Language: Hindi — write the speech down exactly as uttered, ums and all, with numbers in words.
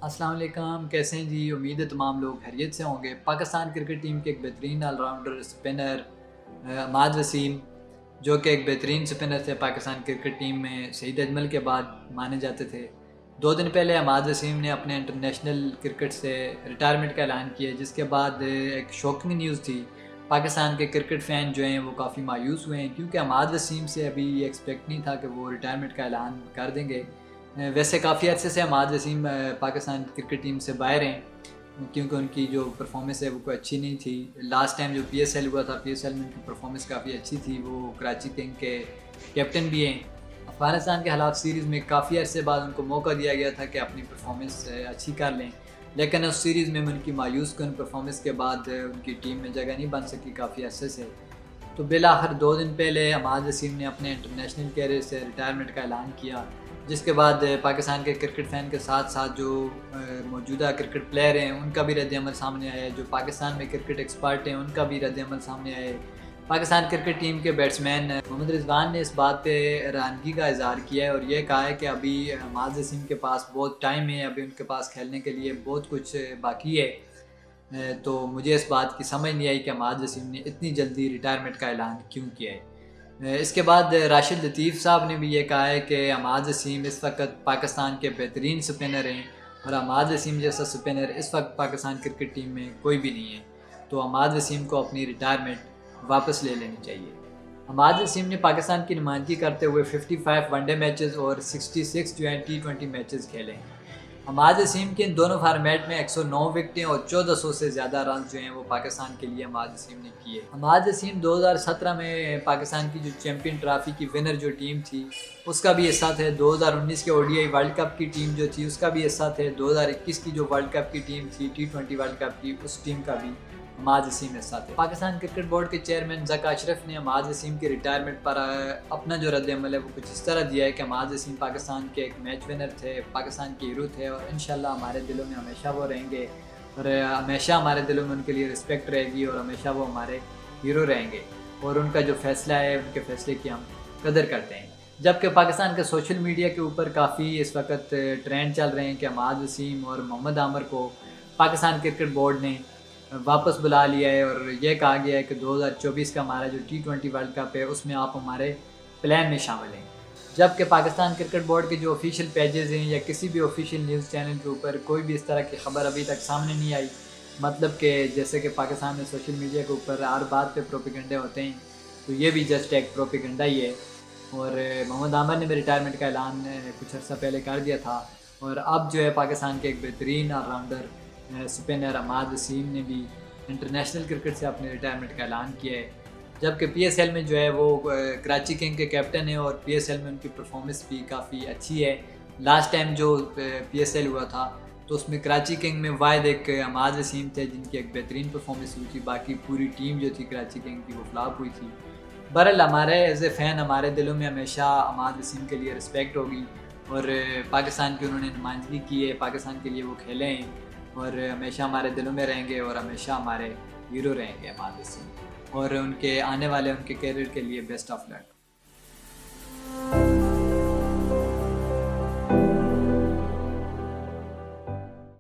अस्सलाम वालेकुम, कैसे हैं जी। उम्मीद है तमाम लोग खैरियत से होंगे। पाकिस्तान क्रिकेट टीम के एक बेहतरीन ऑलराउंडर स्पिनर अहमद वसीम, जो कि एक बेहतरीन स्पिनर थे, पाकिस्तान क्रिकेट टीम में सईद अजमल के बाद माने जाते थे। दो दिन पहले अहमद वसीम ने अपने इंटरनेशनल क्रिकेट से रिटायरमेंट का ऐलान किया, जिसके बाद एक शॉकिंग न्यूज़ थी। पाकिस्तान के क्रिकेट फ़ैन जो हैं वो काफ़ी मायूस हुए हैं, क्योंकि अहमद वसीम से अभी ये एक्सपेक्ट नहीं था कि वो रिटायरमेंट का ऐलान कर देंगे। वैसे काफ़ी अर्से से अहमद वसीम पाकिस्तान क्रिकेट टीम से बाहर हैं, क्योंकि उनकी जो परफॉर्मेंस है वो कोई अच्छी नहीं थी। लास्ट टाइम जो पीएसएल हुआ था, पीएसएल में उनकी परफॉर्मेंस काफ़ी अच्छी थी। वो कराची किंग के कैप्टन भी हैं। अफ़गानिस्तान के खिलाफ सीरीज़ में काफ़ी अर्से बाद उनको मौका दिया गया था कि अपनी परफॉर्मेंस अच्छी कर लें, लेकिन उस सीरीज़ में उनकी मायूस कन परफॉर्मेंस के बाद उनकी टीम में जगह नहीं बन सकी काफ़ी अर्से से। तो बिलाखिर दो दिन पहले अहमद वसीम ने अपने इंटरनेशनल कैरियर से रिटायरमेंट का ऐलान किया, जिसके बाद पाकिस्तान के क्रिकेट फ़ैन के साथ साथ जो मौजूदा क्रिकेट प्लेयर हैं उनका भी रद्द-ए-अमल सामने आया है। जो पाकिस्तान में क्रिकेट एक्सपर्ट हैं उनका भी रद्द-ए-अमल सामने आया है। पाकिस्तान क्रिकेट टीम के बैट्समैन मोहम्मद रिजवान ने इस बात पे हैरानगी का इज़हार किया है और ये कहा है कि अभी अहमद वसीम के पास बहुत टाइम है, अभी उनके पास खेलने के लिए बहुत कुछ बाकी है। तो मुझे इस बात की समझ नहीं आई कि अहमद वसीम ने इतनी जल्दी रिटायरमेंट का ऐलान क्यों किया है। इसके बाद राशिद लतीफ़ साहब ने भी ये कहा है कि अहमद वसीम इस वक्त पाकिस्तान के बेहतरीन स्पिनर हैं और अहमद वसीम जैसा स्पिनर इस वक्त पाकिस्तान क्रिकेट टीम में कोई भी नहीं है। तो अहमद वसीम को अपनी रिटायरमेंट वापस ले लेनी चाहिए। अहमद वसीम ने पाकिस्तान की नुमाइंदगी करते हुए पचपन वनडे मैचेस और छियासठ जो हैं टी ट्वेंटी मैचेस खेले हैं। अहमद वसीम के इन दोनों फार्मेट में एक सौ नौ विकेटें और चौदह सौ से ज़्यादा रन जो हैं वो पाकिस्तान के लिए अहमद वसीम ने किए। अहमद वसीम दो हज़ार सत्रह में पाकिस्तान की जो चैम्पियन ट्रॉफी की विनर जो टीम थी उसका भी हिस्सा थे। दो हज़ार उन्नीस के ओडीआई वर्ल्ड कप की टीम जो थी उसका भी हिस्सा थे। दो हज़ार इक्कीस की जो वर्ल्ड कप की टीम थी, टी ट्वेंटी वर्ल्ड कप की, उस टीम का भी अहमद वसीम हिस्सा थे। पाकिस्तान क्रिकेट बोर्ड के चेयरमैन ज़का अशरफ ने अहमद वसीम के रिटायरमेंट पर अपना जो रद्द-ए-अमल है वो कुछ इस तरह दिया है कि अहमद वसीम पाकिस्तान के एक मैच विनर थे, पाकिस्तान के हीरो थे और इंशाल्लाह हमारे दिलों में हमेशा वो रहेंगे और हमेशा हमारे दिलों में उनके लिए रिस्पेक्ट रहेगी और हमेशा वो हमारे हीरो रहेंगे और उनका जो फैसला है उनके फैसले की हम कदर करते हैं। जबकि पाकिस्तान के सोशल मीडिया के ऊपर काफ़ी इस वक्त ट्रेंड चल रहे हैं कि अहमद वसीम और मोहम्मद आमिर को पाकिस्तान क्रिकेट बोर्ड ने वापस बुला लिया है और ये कहा गया है कि दो हज़ार चौबीस का हमारा जो टी ट्वेंटी वर्ल्ड कप है उसमें आप हमारे प्लान में शामिल हैं। जबकि पाकिस्तान क्रिकेट बोर्ड के जो ऑफिशियल पेजेस हैं या किसी भी ऑफिशियल न्यूज़ चैनल के ऊपर कोई भी इस तरह की खबर अभी तक सामने नहीं आई। मतलब कि जैसे कि पाकिस्तान में सोशल मीडिया के ऊपर हर बात पे प्रोपेगेंडा होते हैं, तो ये भी जस्ट एक प्रोपेगेंडा ही है। और मोहम्मद आमिर ने भी रिटायरमेंट का ऐलान कुछ अर्सा पहले कर दिया था और अब जो है पाकिस्तान के एक बेहतरीन ऑलराउंडर स्पिनर अहमद वसीम ने भी इंटरनेशनल क्रिकेट से अपने रिटायरमेंट का ऐलान किया है। जबकि पीएसएल में जो है वो कराची किंग के कैप्टन है और पीएसएल में उनकी परफॉर्मेंस भी काफ़ी अच्छी है। लास्ट टाइम जो पीएसएल हुआ था तो उसमें कराची किंग में वाहिद एक अहमद वसीम थे जिनकी एक बेहतरीन परफॉर्मेंस हुई थी, बाकी पूरी टीम जो थी कराची किंग की वो फ्लॉप हुई थी। बहरहाल हमारे एज ए फ़ैन हमारे दिलों में हमेशा अहमद वसीम के लिए रिस्पेक्ट होगी और पाकिस्तान की उन्होंने नुमाइंदगी की है, पाकिस्तान के लिए वो खेले हैं और हमेशा हमारे दिलों में रहेंगे और हमेशा हमारे हीरो रहेंगे अहमद वसीम और उनके आने वाले उनके कैरियर के लिए बेस्ट ऑफ लक।